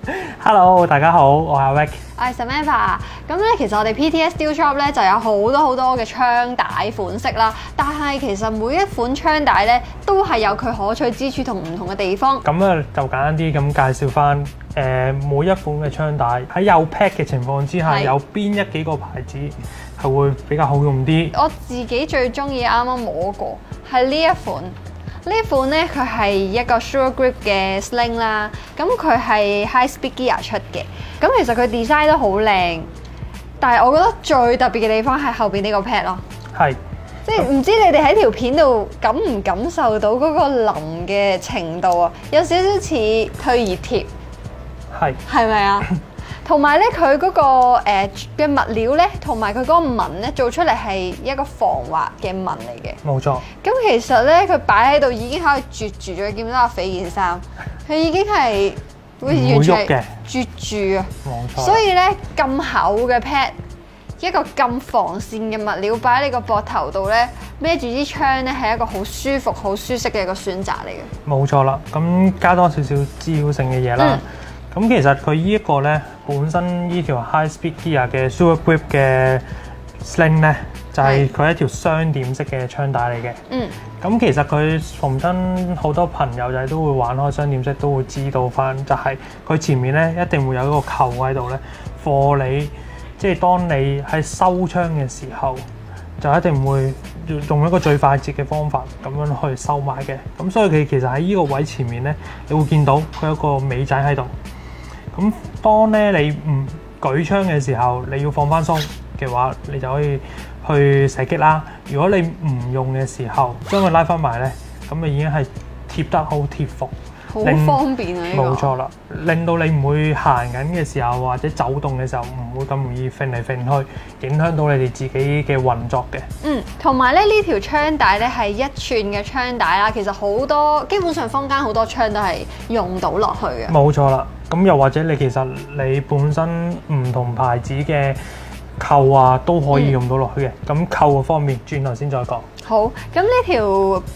Hello， 大家好，我係阿 Rick。 我係 Samantha。咁咧，其實我哋 PTS Steel Shop 咧就有好多嘅槍帶款式啦。但係其實每一款槍帶咧都係有佢可取之處同唔同嘅地方。 咁啊，就簡單啲咁介紹翻每一款嘅槍帶喺有 pack 嘅情況之下，有邊幾個牌子係會比較好用啲。 我自己最中意啱啱摸過係呢一款。呢款咧，佢係一個 Sure Grip 嘅 sling 啦，咁佢係 High Speed Gear 出嘅，咁其實佢 design 都好靚，但係我覺得最特別嘅地方係後邊呢個 pad 咯， 係， 即係唔知你哋喺條片度感唔感受到嗰個腍嘅程度啊？有少少似退熱貼，係咪啊？同埋咧，佢嗰個嘅物料咧，同埋佢嗰個紋咧，做出嚟係一個防滑嘅紋嚟嘅。冇錯。咁其實咧，佢擺喺度已經可以絕住咗。見唔到阿肥件衫，佢已經係會完全係絕住啊！冇錯。所以咧，咁厚嘅 pad， 一個咁防跣嘅物料擺喺你個膊頭度咧，孭住支槍咧，係一個好舒服、好舒適嘅一個選擇嚟嘅。冇錯啦，咁加多少少滋擾性嘅嘢啦。咁其實佢呢一個咧，本身呢條 High Speed Gear 嘅 Sure Grip 嘅 sling 咧，就係佢一條雙點式嘅槍帶嚟嘅。咁其實佢逢親好多朋友仔都會玩開雙點式，都會知道翻，就係佢前面咧一定會有一個扣喺度咧，for你即係當你喺收槍嘅時候，就一定會用一個最快捷嘅方法咁樣去收埋嘅。咁所以佢其實喺呢個位前面咧，你會見到佢有個尾仔喺度。咁當咧你唔舉槍嘅時候，你要放翻鬆嘅話，你就可以去射擊啦。如果你唔用嘅時候，將佢拉翻埋咧，咁就已經係貼得好貼服，好方便啊！冇錯啦，令到你唔會行緊嘅時候或者走動嘅時候，唔會咁容易揈嚟揈去，影響到你哋自己嘅運作嘅。同埋咧呢條槍帶咧係1寸嘅槍帶啦，其實好多基本上坊間好多槍都係用到落去嘅。冇錯啦。咁又或者你其實你本身唔同牌子嘅扣啊都可以用到落去嘅。咁扣嘅方面，轉頭先再講。好，咁呢條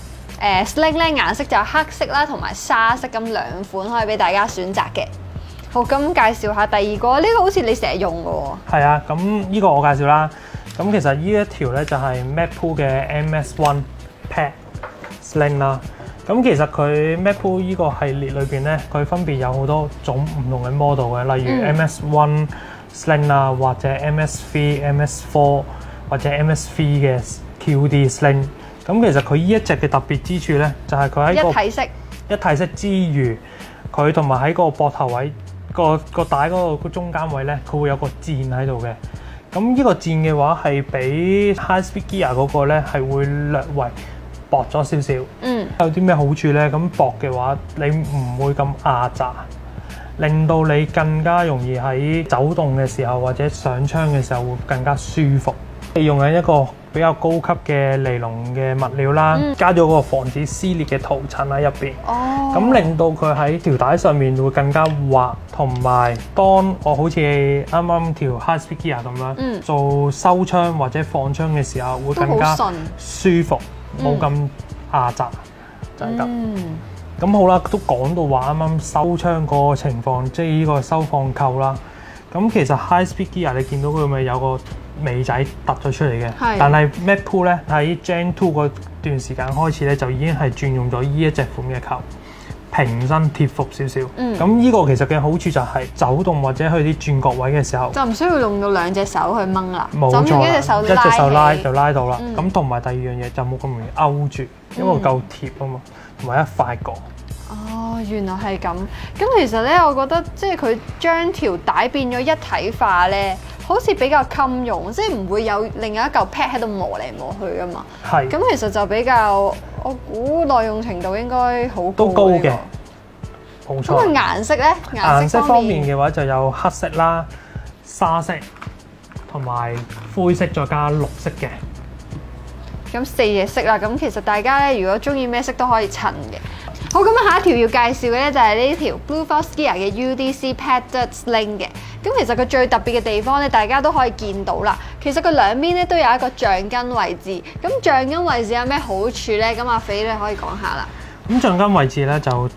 sling 咧顏色就有黑色啦，同埋沙色咁兩款可以俾大家選擇嘅。好，咁介紹下第二個，呢個好似你成日用嘅喎。係啊，咁呢個我介紹啦。咁其實呢一條咧就係 Magpul 嘅 MS1 Pad Sling 啦。咁其實佢 Magpul 依個系列裏邊咧，佢分別有好多種唔同嘅 model 嘅，例如 MS1 Sling 啊，或者 MS3、MS4 或者 MS3 嘅 QD Sling。咁其實佢呢一隻嘅特別之處咧，就係佢喺個一體式之餘，佢同埋喺個膊頭位個帶嗰個中間位咧，佢會有個箭喺度嘅。咁呢個箭嘅話係比 High Speed Gear 嗰個咧係會略為薄咗少少，有啲咩好處咧？咁薄嘅話，你唔會咁壓榨，令到你更加容易喺走動嘅時候或者上槍嘅時候會更加舒服。你用緊一個比較高級嘅尼龍嘅物料啦，加咗個防止撕裂嘅塗層喺入邊，咁令到佢喺條帶上面會更加滑，同埋當我好似啱啱條 High Speed Gear 咁樣做收槍或者放槍嘅時候會更加舒服。冇咁壓榨，就係咁。咁好啦，都講到話啱啱收槍嗰個情況，即係呢個收放扣啦。咁其實 High Speed Gear 你見到佢咪有個尾仔突咗出嚟嘅，但係 Magpul 咧喺 Gen 2嗰段時間開始咧就已經係轉用咗呢一隻款嘅扣，平身貼服少少。咁呢個其實嘅好處就係走動或者去啲轉角位嘅時候，就唔需要用到兩隻手去掹啦，冇錯，一隻手拉就拉到啦。咁同埋第二樣嘢就冇咁容易勾住，因為夠貼啊嘛，同埋一塊過。哦，原來係咁。咁其實咧，我覺得即係佢將條帶變咗一體化咧，好似比較襟用，即係唔會有另外一嚿 pad 喺度磨嚟磨去啊嘛。係。咁其實就比較，我估耐用程度應該好高。都高嘅，冇錯。咁佢顏色咧？顏色方面嘅話就有黑色啦、沙色同埋灰色，再加綠色嘅。咁4隻色啦。咁其實大家咧，如果中意咩色都可以襯嘅。好，咁下一條要介紹嘅咧就係呢條 Blue Fox Gear 嘅 UDC Padded Sling 嘅。咁其實佢最特別嘅地方咧，大家都可以見到啦。其實佢兩邊咧都有一個橡筋位置。咁橡筋位置有咩好處咧？咁阿肥咧可以講下啦。咁橡筋位置咧就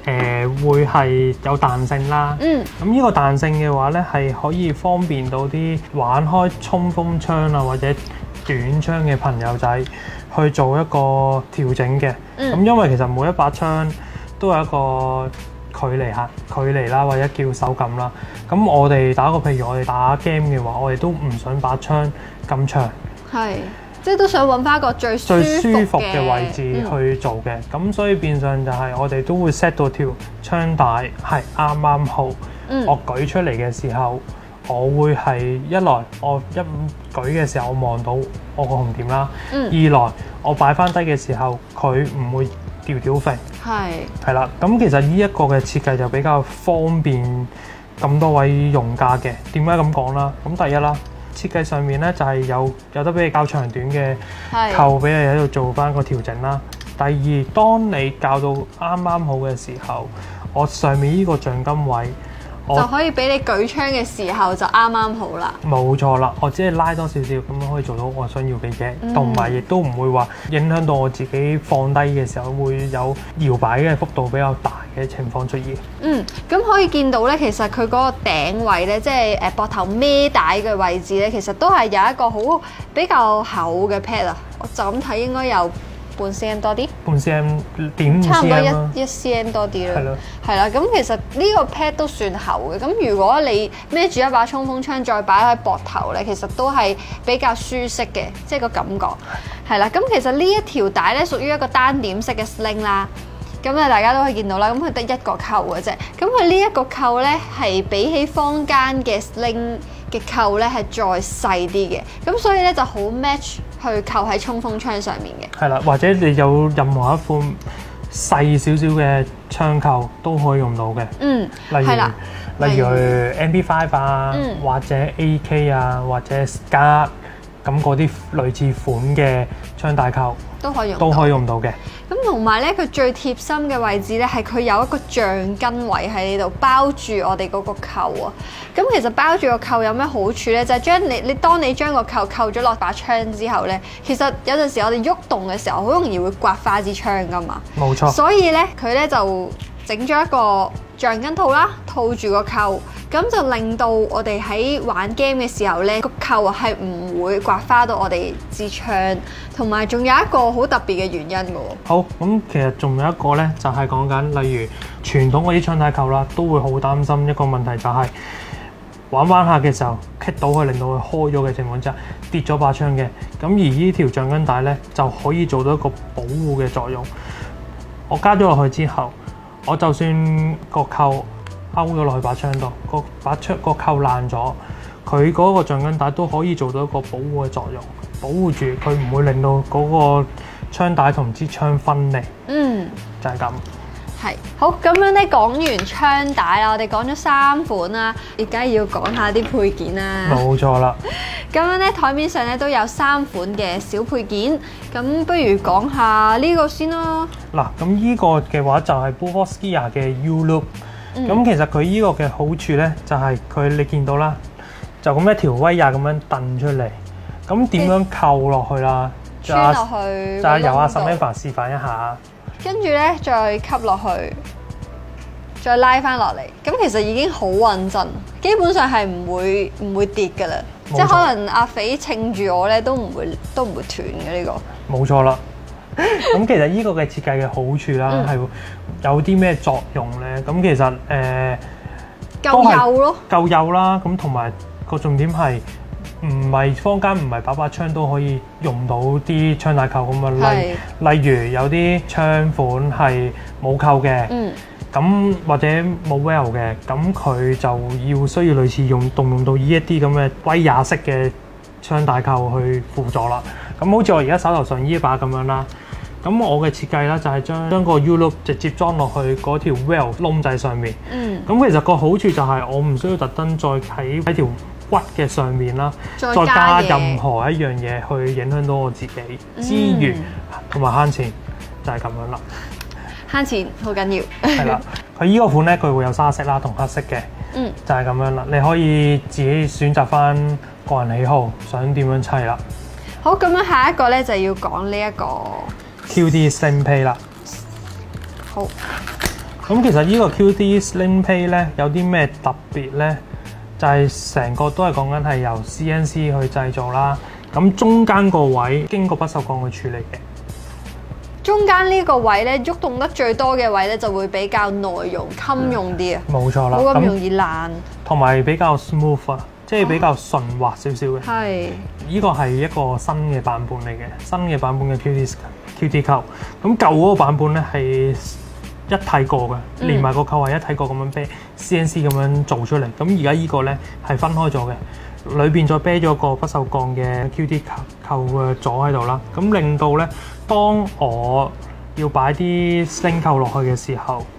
會係有彈性啦。咁呢個彈性嘅話咧，係可以方便到啲玩開衝鋒槍啊或者短槍嘅朋友仔去做一個調整嘅。咁因為其實每一把槍都有一個距離啦，或者叫手感啦。咁我哋譬如我哋打 game 嘅話，我哋都唔想把槍咁長， 係即係都想揾翻個最舒服嘅位置去做嘅。咁所以變相就係我哋都會 set 到條槍帶係啱啱好。我舉出嚟嘅時候，我會係一來我一舉嘅時候，我望到我個紅點啦；二來我擺翻低嘅時候，佢唔會掉飛。係啦，咁其實呢一個嘅設計就比較方便咁多位用家嘅。點解咁講啦？咁第一啦，設計上面咧就係有得俾你較長短嘅扣俾你喺度做翻個調整啦。第二，當你較到啱啱好嘅時候，我上面呢個橡筋位就可以俾你舉槍嘅時候就啱啱好啦。 冇錯啦，我只係拉多少少咁樣可以做到我想要嘅嘢，同埋亦都唔會話影響到我自己放低嘅時候會有搖擺嘅幅度比較大嘅情況出現。 咁可以見到咧，其實佢嗰個頂位咧，即係膊頭孭帶嘅位置咧，其實都係有一個好比較厚嘅 pad 啊。我就咁睇應該有半 cm 多啲， 半 cm 點5 cm 差唔多一 cm 多啲啦。係啦，咁其實呢個 pad 都算厚嘅。咁如果你孭住一把衝鋒槍再擺喺膊頭咧，其實都係比較舒適嘅，即係個感覺係啦。咁其實呢一條帶咧屬於一個單點式嘅 sling 啦。咁咧大家都可以見到啦。咁佢得一個扣嘅啫。咁佢呢一個扣咧係比起坊間嘅 sling嘅扣咧係再細啲嘅。咁所以咧就好 match 去扣喺衝鋒槍上面嘅。係啦，或者你有任何一款細少少嘅槍扣都可以用到嘅。例如 MP5 啊，或者 AK 啊，或者 Scar 咁嗰啲類似款嘅槍帶扣都可以用到嘅。 咁同埋咧，佢最貼心嘅位置咧，係佢有一個橡筋位喺呢度包住我哋嗰個扣啊。咁其實包住個扣有咩好處咧？就係當你將個扣扣咗落把槍之後咧，其實有陣時我哋喐動嘅時候，好容易會刮花支槍噶嘛。 冇錯。 所以咧，佢咧就整咗一個橡筋套啦，套住個扣，咁就令到我哋喺玩 game 嘅時候咧，個扣係唔會刮花到我哋支槍，同埋仲有一個好特別嘅原因嘅喎。 好，咁其實仲有一個咧，就係講緊例如傳統嗰啲槍帶扣啦，都會好擔心一個問題，就係玩下嘅時候棘到佢，令到佢開咗嘅情況之下跌咗把槍嘅。咁而呢條橡筋帶咧就可以做到一個保護嘅作用。我加咗落去之後，我就算個扣勾咗落去把槍度，個扣爛咗，佢嗰個橡筋帶都可以做到一個保護嘅作用，保護住佢唔會令到嗰個槍帶同支槍分離。就係咁。 係好，咁樣咧講完槍帶啦，我哋講咗3款啦，而家要講下啲配件啦。 冇錯啦。 咁樣咧台面上咧都有3款嘅小配件，咁不如講下呢個先咯。 嗱，咁呢個嘅話就係 Bofors Gear 嘅 U-Loop。咁其實佢呢個嘅好處咧，就係你見到啦，就咁一條威亞咁樣掟出嚟，咁點樣扣落去啦？ 穿落去就係由阿 Samantha 示範一下。跟住咧再吸落去，再拉翻落嚟，咁其實已經好穩陣，基本上係唔會跌噶啦。即係可能阿肥稱住我咧都唔會斷嘅呢個。冇錯啦。咁其實呢個嘅設計嘅好處啦，係有啲咩作用咧？咁其實夠幼咯， 夠幼啦。咁同埋個重點係唔係坊間唔係把槍都可以用到啲槍帶扣咁啊？例如有啲槍款係冇扣嘅，咁或者冇 well 嘅，咁佢就需要類似用到呢一啲咁嘅威亞式嘅槍帶扣去輔助啦。咁好似我而家手頭上呢一把咁樣啦。咁我嘅設計啦，就係將個 U-Loop 直接裝落去嗰條 well 窿仔上面。咁其實個好處就係我唔需要特登再喺條骨嘅上面啦，再加任何一樣嘢去影響到我自己資源同埋慳錢，就係咁樣啦。 慳錢好緊要。 係啦，佢依個款咧，佢會有沙色啦同黑色嘅，就係咁樣啦。你可以自己選擇翻個人喜好，想點樣砌啦。 好，咁樣下一個咧就要講呢一個 QD Sling Plate 啦。 好， 咁其實呢個 QD Sling Plate 咧有啲咩特別咧？就係成個都係講緊係由 CNC 去製造啦。咁中間個位經過不鏽鋼去處理嘅。 中間呢個位咧，喐動得最多嘅位咧，就會比較耐用、襟用啲啊。 冇錯啦， 冇咁容易爛。同埋比較 smooth 啊，即係比較順滑少少嘅。 係。 呢個係一個新嘅版本嚟嘅，新嘅版本嘅 QD 扣。咁舊嗰個版本咧係一體過嘅，連埋個扣係一體過咁樣啤 CNC 咁樣做出嚟。咁而家呢個咧係分開咗嘅。裏邊再啤咗個不鏽鋼嘅 QD 扣嘅座喺度啦，咁令到咧，當我要擺啲 sling 扣落去嘅時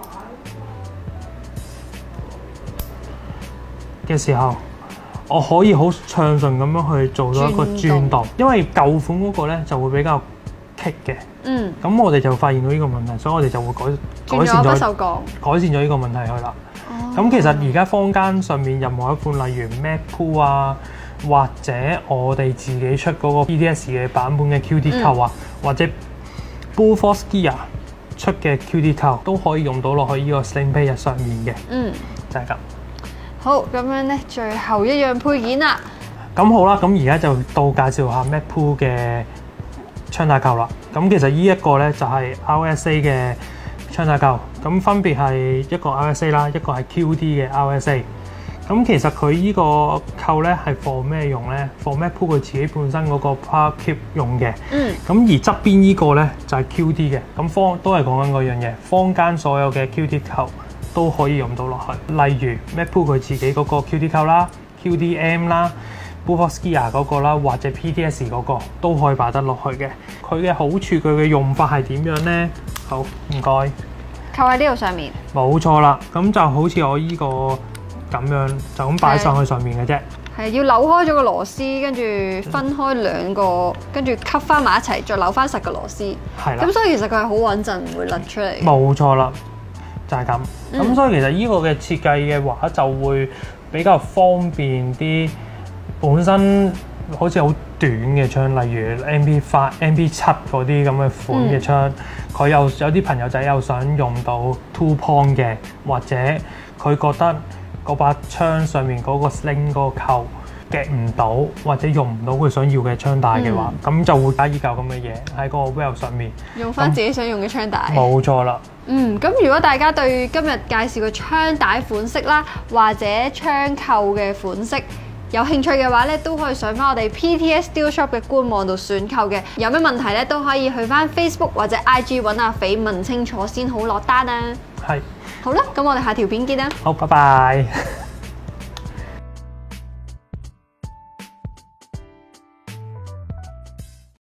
候，我可以好暢順咁樣去做到一個轉動，因為舊款嗰個咧就會比較棘嘅。咁我哋就發現到呢個問題，所以我哋就會改善咗呢個問題去啦。咁其實而家坊間上面任何一款，例如 MacPool 啊，或者我哋自己出嗰個 PTS 嘅版本嘅 QD 扣啊，或者 Bullforce Gear 出嘅 QD 扣都可以用到落去呢個 Sling Plate 上面嘅。就係咁。 好，咁樣咧，最後一樣配件啦。 咁好啦，咁而家就到介紹下 MacPool 嘅槍帶扣啦。咁其實呢一個咧就係 RSA 嘅槍帶扣，咁分別係一個 RSA 啦，一個係 QD 嘅 RSA。咁其實佢呢個扣咧係 for 咩用咧 ？for MacPool 佢自己本身嗰個 Power Clip 用嘅。咁而側邊呢個咧就係 QD 嘅。咁都係講緊嗰樣嘢，坊間所有嘅 QD 扣都可以用到落去。例如 MacPool 佢自己嗰個 QD 扣啦、QDM 啦、Bullforce Gear 嗰個啦，或者 PTS 嗰個都可以擺得落去嘅。佢嘅好處，佢嘅用法係點樣咧？好，唔該。 扣喺呢度上面。冇錯啦，咁就好似我呢個咁樣，就咁擺上去上面嘅啫。 係要扭開咗個螺絲，跟住分開兩個，跟住吸翻埋一齊，再扭翻實個螺絲。係啦。咁所以其實佢係好穩陣，唔會甩出嚟。冇錯啦，就係咁。咁所以其實呢個嘅設計嘅話，就會比較方便啲。本身好似好短嘅槍，例如 MP7 嗰啲咁嘅款嘅槍，佢有啲朋友仔又想用到 two point 嘅，或者佢覺得嗰把槍上面嗰個 sling 嗰個扣夾唔到，或者用唔到佢想要嘅槍帶嘅話，咁就會加依嚿咁嘅嘢喺個 well 上面，用翻自己想用嘅槍帶。冇錯啦。咁如果大家對今日介紹嘅槍帶款式啦，或者槍扣嘅款式有興趣嘅話咧，都可以上翻我哋 PTS Steel Shop 嘅官網度選購嘅。有咩問題咧，都可以去翻 Facebook 或者 IG 揾阿肥問清楚先好落單啊。係。好啦，咁我哋下條片見啦。好，拜拜。